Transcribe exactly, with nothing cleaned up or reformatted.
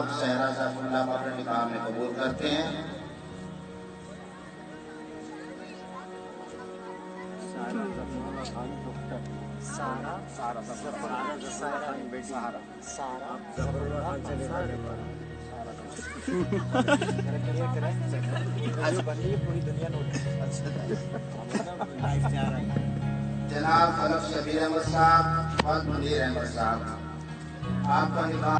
सहरा सैफुल्लाह को अपने निकाह में कबूल करते हैं। सारा सारा सारा बेटी सारा सारा आज बनी पूरी दुनिया नोट। जनाब खलफ शबीर अहमद साहब और मुनीर अहमद साहब, आपका निकाह